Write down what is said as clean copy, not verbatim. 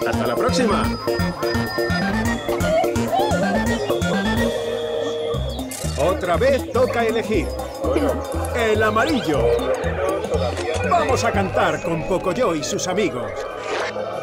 ¡Hasta la próxima! Otra vez toca elegir. El amarillo. Vamos a cantar con Pocoyo y sus amigos.